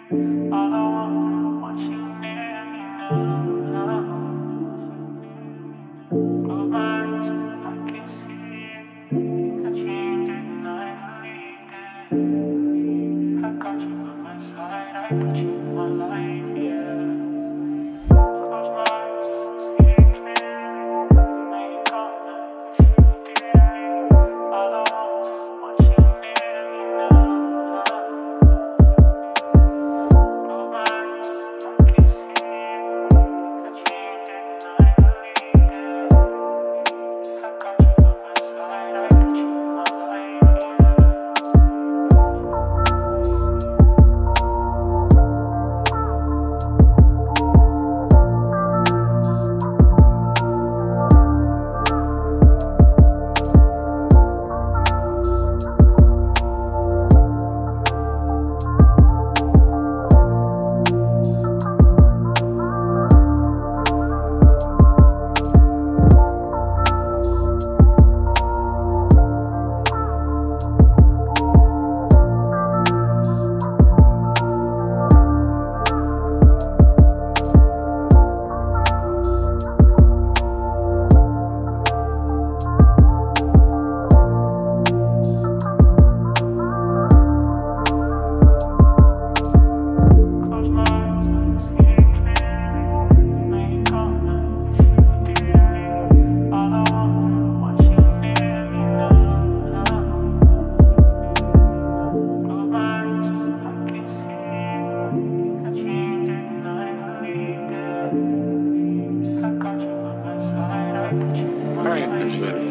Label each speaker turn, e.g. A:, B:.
A: All I want you near me now. Close my eyes, I can see it. I dreamed it and I believed it. I got you on my side, I put you in my life, yeah. Close my eyes, see it clearly. Make all night, you dearly. All I want you near me now. Close my eyes, I can see it. I dreamed it and I believed it. I got you on my side, I put you in my life, yeah. Close my eyes, see it clearly. Make all night, you dearly. All I want you near me now. Close my eyes, I can see it. I dreamed it and I believed it. I got you on my side, I put you in my
B: All right,
A: life.
B: that's better.